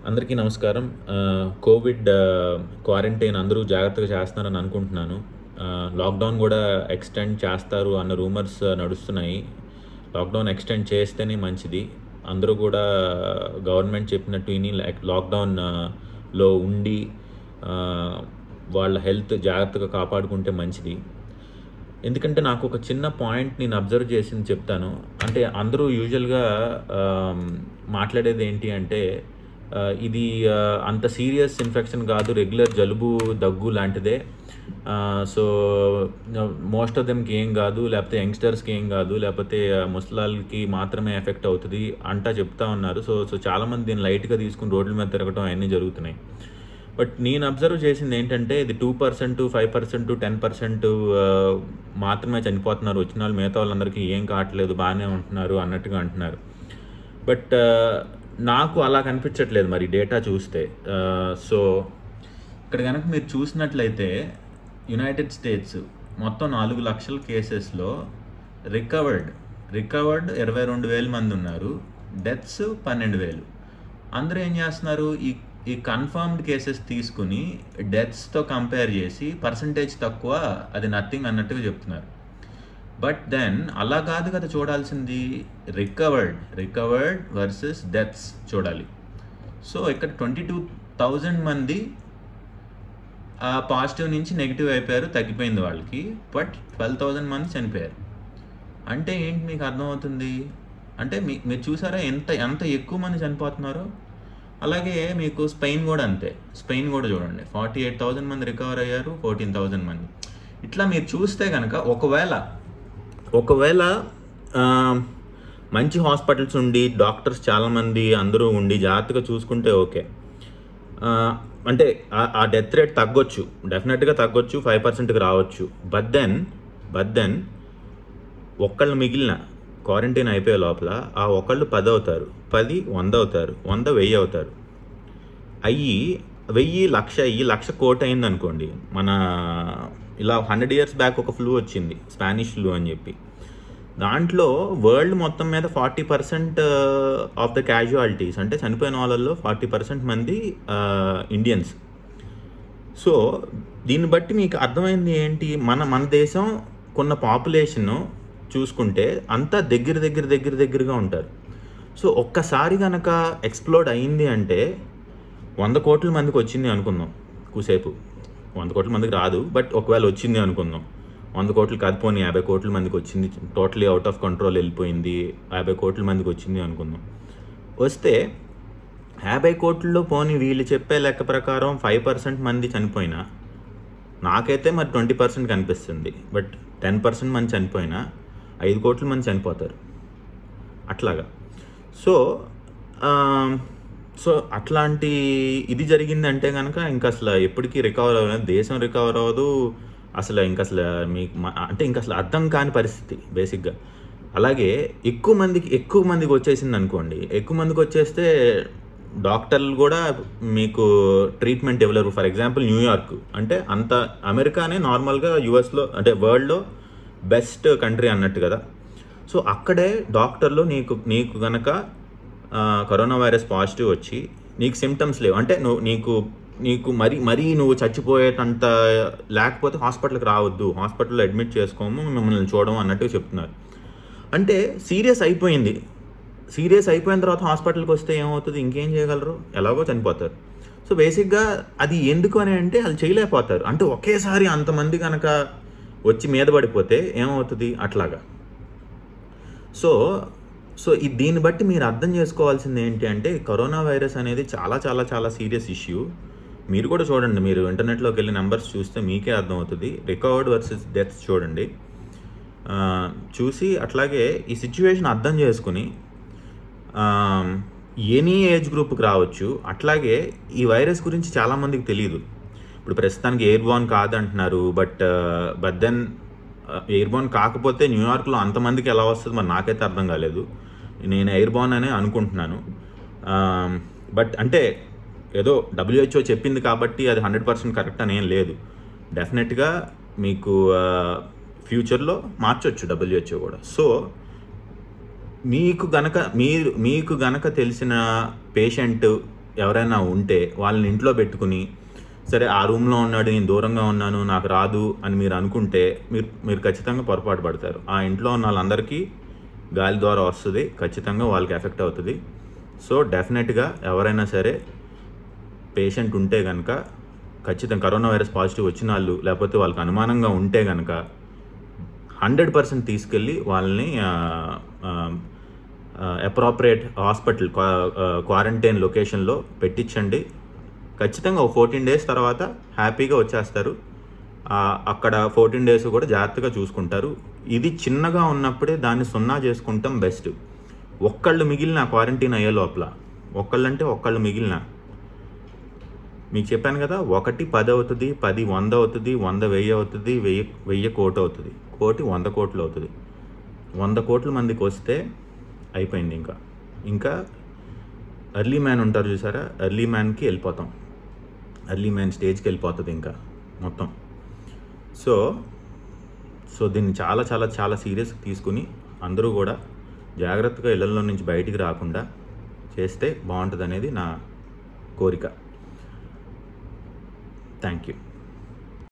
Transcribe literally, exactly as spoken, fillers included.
అందరికీ నమస్కారం. Covid quarantine అందరూ జాగ్రత్తగా చేస్తున్నారని అనుకుంటున్నాను. లాక్డౌన్ కూడా ఎక్స్టెండ్ చేస్తారు అన్న రూమర్స్ నడుస్తున్నాయి. లాక్డౌన్ ఎక్స్టెండ్ చేస్తేనే మంచిది. అందరూ కూడా గవర్నమెంట్ చెప్పినట్టు విని లాక్డౌన్లో ఉండి వాళ్ళ హెల్త్ జాగ్రత్తగా కాపాడుకుంటే మంచిది. ఎందుకంటే నాకు ఒక చిన్న పాయింట్ నేను అబ్జర్వ్ చేసింది చెప్తాను. అంటే అందరూ యూజువల్గా మాట్లాడేది ఏంటి అంటే ఇది అంత సీరియస్ ఇన్ఫెక్షన్ కాదు, రెగ్యులర్ జలుబు దగ్గు లాంటిదే, సో మోస్ట్ ఆఫ్ దెమ్కి ఏం కాదు, లేకపోతే యంగ్స్టర్స్కి ఏం కాదు, లేకపోతే ముసలాళ్ళకి మాత్రమే ఎఫెక్ట్ అవుతుంది అంటా చెప్తా ఉన్నారు. సో సో చాలామంది దీన్ని లైట్గా తీసుకుని రోడ్ల మీద తిరగటం అవన్నీ జరుగుతున్నాయి. బట్ నేను అబ్జర్వ్ చేసింది ఏంటంటే ఇది two percent five percent ten percent మాత్రమే చనిపోతున్నారు. వచ్చిన వాళ్ళు మిగతా వాళ్ళందరికీ ఏం కావట్లేదు, బాగానే ఉంటున్నారు అన్నట్టుగా అంటున్నారు. బట్ నాకు అలా కనిపించట్లేదు మరి డేటా చూస్తే. సో ఇక్కడ కనుక మీరు చూసినట్లయితే యునైటెడ్ స్టేట్స్ మొత్తం నాలుగు లక్షల కేసెస్లో రికవర్డ్ రికవర్డ్ ఇరవై రెండు వేల మంది ఉన్నారు, డెత్స్ పన్నెండు వేలు. అందరూ ఏం చేస్తున్నారు, ఈ ఈ కన్ఫర్మ్డ్ కేసెస్ తీసుకుని డెత్స్తో కంపేర్ చేసి పర్సంటేజ్ తక్కువ, అది నథింగ్ అన్నట్టుగా చెప్తున్నారు. బట్ దెన్ అలా కాదు కదా చూడాల్సింది, రికవర్డ్ రికవర్డ్ వర్సెస్ డెత్స్ చూడాలి. సో ఇక్కడ ట్వంటీ టూ థౌజండ్ మంది పాజిటివ్ నుంచి నెగిటివ్ అయిపోయారు, తగ్గిపోయింది వాళ్ళకి. బట్ ట్వెల్వ్ థౌజండ్ మంది చనిపోయారు. అంటే ఏంటి మీకు అర్థమవుతుంది అంటే మీ మీరు చూసారా ఎంత ఎంత ఎక్కువ మంది చనిపోతున్నారో. అలాగే మీకు స్పెయిన్ కూడా అంతే. స్పెయిన్ కూడా చూడండి, ఫార్టీ ఎయిట్ థౌజండ్ మంది రికవర్ అయ్యారు, ఫోర్టీన్ థౌజండ్ మంది. ఇట్లా మీరు చూస్తే కనుక ఒకవేళ ఒకవేళ మంచి హాస్పిటల్స్ ఉండి డాక్టర్స్ చాలామంది అందరూ ఉండి జాగ్రత్తగా చూసుకుంటే ఓకే, అంటే ఆ డెత్ రేట్ తగ్గొచ్చు, డెఫినెట్గా తగ్గొచ్చు, ఫైవ్ పర్సెంట్కి రావచ్చు. బట్ దెన్ బట్ దెన్ ఒక్కళ్ళు మిగిలిన క్వారంటైన్ అయిపోయే లోపల ఆ ఒకళ్ళు పది అవుతారు, పది వంద అవుతారు, వంద వెయ్యి అవుతారు. అయ్యి వెయ్యి లక్ష అయ్యి లక్ష కోటి అయింది అనుకోండి. మన ఇలా హండ్రెడ్ ఇయర్స్ బ్యాక్ ఒక ఫ్లూ వచ్చింది, స్పానిష్ ఫ్లూ అని చెప్పి. దాంట్లో వరల్డ్ మొత్తం మీద forty percent of the casualties అంటే చనిపోయిన వాళ్ళల్లో ఫార్టీ పర్సెంట్ మంది ఇండియన్స్. సో దీన్ని బట్టి మీకు అర్థమైంది ఏంటి, మన మన దేశం కొన్న పాపులేషన్ చూసుకుంటే అంతా దగ్గర దగ్గర దగ్గర దగ్గరగా ఉంటారు. సో ఒక్కసారి కనుక ఎక్స్ప్లోడ్ అయింది అంటే వంద కోట్ల మందికి వచ్చింది అనుకుందాం కూసేపు. వంద కోట్ల మందికి రాదు, బట్ ఒకవేళ వచ్చింది అనుకుందాం, వంద కోట్లు కాదు పోనీ యాభై కోట్ల మందికి వచ్చింది, టోటలీ అవుట్ ఆఫ్ కంట్రోల్ వెళ్ళిపోయింది, యాభై కోట్ల మందికి వచ్చింది అనుకుందాం. వస్తే యాభై కోట్లలో పోనీ వీళ్ళు చెప్పే లెక్క ప్రకారం ఫైవ్ పర్సెంట్ మంది చనిపోయినా, నాకైతే మరి ట్వంటీ పర్సెంట్ కనిపిస్తుంది, బట్ టెన్ పర్సెంట్ మంది చనిపోయినా ఐదు కోట్ల మంది చనిపోతారు అట్లాగా. సో సో అట్లాంటి ఇది జరిగిందంటే కనుక ఇంకా అసలు ఎప్పటికీ రికవర్ అవ్వలేదు, దేశం రికవర్ అవ్వదు అసలు. ఇంకా అసలు మీకు అంటే ఇంకా అసలు అర్థం కాని పరిస్థితి బేసిక్గా. అలాగే ఎక్కువ మందికి ఎక్కువ మందికి వచ్చేసింది అనుకోండి, ఎక్కువ మందికి వచ్చేస్తే డాక్టర్లు కూడా మీకు ట్రీట్మెంట్ ఇవ్వలేరు. ఫర్ ఎగ్జాంపుల్ న్యూయార్క్ అంటే అంత అమెరికానే నార్మల్గా యూఎస్లో అంటే వరల్డ్లో బెస్ట్ కంట్రీ అన్నట్టు కదా. సో అక్కడే డాక్టర్లు నీకు నీకు గనక కరోనా వైరస్ పాజిటివ్ వచ్చి నీకు సిమ్టమ్స్ లేవు అంటే నువ్వు నీకు నీకు మరీ మరీ నువ్వు చచ్చిపోయేటంత లేకపోతే హాస్పిటల్కి రావద్దు, హాస్పిటల్లో అడ్మిట్ చేసుకోము, మిమ్మల్ని చూడము అన్నట్టు చెప్తున్నారు. అంటే సీరియస్ అయిపోయింది, సీరియస్ అయిపోయిన తర్వాత హాస్పిటల్కి వస్తే ఏమవుతుంది, ఇంకేం చేయగలరు, ఎలాగో చనిపోతారు. సో బేసిక్గా అది ఎందుకు అని అంటే వాళ్ళు చేయలేకపోతారు. అంటే ఒకేసారి అంతమంది కనుక వచ్చి మీద పడిపోతే ఏమవుతుంది అట్లాగా. సో సో ఈ దీన్ని బట్టి మీరు అర్థం చేసుకోవాల్సింది ఏంటి అంటే కరోనా వైరస్ అనేది చాలా చాలా చాలా సీరియస్ ఇష్యూ. మీరు కూడా చూడండి, మీరు ఇంటర్నెట్లోకి వెళ్ళి నెంబర్స్ చూస్తే మీకే అర్థమవుతుంది. రికవర్డ్ వర్సెస్ డెత్స్ చూడండి, చూసి అట్లాగే ఈ సిచ్యువేషన్ అర్థం చేసుకుని ఎనీ ఏజ్ గ్రూప్కి రావచ్చు. అట్లాగే ఈ వైరస్ గురించి చాలామందికి తెలియదు. ఇప్పుడు ప్రస్తుతానికి ఎయిర్ బోర్న్ కాదంటున్నారు, but but then airborne కాకపోతే న్యూయార్క్లో అంతమందికి ఎలా వస్తుంది మరి నాకైతే అర్థం కాలేదు. నేను ఎయిర్ బోర్న్ అనే అనుకుంటున్నాను. బట్ అంటే ఏదో డబ్ల్యూహెచ్ఓ చెప్పింది కాబట్టి అది హండ్రెడ్ పర్సెంట్ కరెక్ట్ అని ఏం లేదు. డెఫినెట్గా మీకు ఫ్యూచర్లో మార్చొచ్చు డబ్ల్యూహెచ్ఓ కూడా. సో మీకు గనక మీరు మీకు గనక తెలిసిన పేషెంట్ ఎవరైనా ఉంటే వాళ్ళని ఇంట్లో పెట్టుకుని, సరే ఆ రూమ్లో ఉన్నాడు, నేను దూరంగా ఉన్నాను, నాకు రాదు అని మీరు అనుకుంటే మీరు మీరు ఖచ్చితంగా పొరపాటు పడతారు. ఆ ఇంట్లో ఉన్న వాళ్ళందరికీ గాలి ద్వారా వస్తుంది, ఖచ్చితంగా వాళ్ళకి ఎఫెక్ట్ అవుతుంది. సో డెఫినెట్గా ఎవరైనా సరే పేషెంట్ ఉంటే కనుక, ఖచ్చితంగా కరోనా వైరస్ పాజిటివ్ వచ్చిన వాళ్ళు లేకపోతే వాళ్ళకి అనుమానంగా ఉంటే కనుక హండ్రెడ్ పర్సెంట్ తీసుకెళ్ళి వాళ్ళని అప్రాప్రియేట్ హాస్పిటల్ క్వారంటైన్ లొకేషన్లో పెట్టించండి. ఖచ్చితంగా ఒక ఫోర్టీన్ డేస్ తర్వాత హ్యాపీగా వచ్చేస్తారు. అక్కడ ఫోర్టీన్ డేస్ కూడా జాగ్రత్తగా చూసుకుంటారు. ఇది చిన్నగా ఉన్నప్పుడే దాన్ని సున్నా చేసుకుంటాం బెస్ట్. ఒక్కళ్ళు మిగిలిన క్వారంటైన్ అయ్యే లోపల, ఒక్కళ్ళంటే ఒక్కళ్ళు మిగిలిన, మీకు చెప్పాను కదా, ఒకటి పది అవుతుంది, పది వంద అవుతుంది, వంద వెయ్యి అవుతుంది, వెయ్యి వెయ్యి కోటి అవుతుంది, కోటి వంద కోట్లు అవుతుంది. వంద కోట్ల మందికి వస్తే అయిపోయింది. ఇంకా ఇంకా ఎర్లీ మ్యాన్ ఉంటారు చూసారా, ఎర్లీ మ్యాన్కి వెళ్ళిపోతాం, ఎర్లీ మ్యాన్ స్టేజ్కి వెళ్ళిపోతుంది ఇంకా మొత్తం. సో సో దీన్ని చాలా చాలా చాలా సీరియస్గా తీసుకుని అందరూ కూడా జాగ్రత్తగా ఇళ్లలో నుంచి బయటికి రాకుండా చేస్తే బాగుంటుంది అనేది నా కోరిక. Thank you.